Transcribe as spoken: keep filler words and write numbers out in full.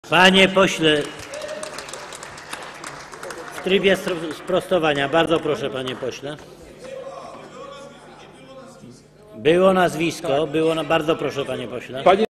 Panie pośle, w trybie sprostowania, bardzo proszę, panie pośle. Było nazwisko, było na... Bardzo proszę, panie pośle.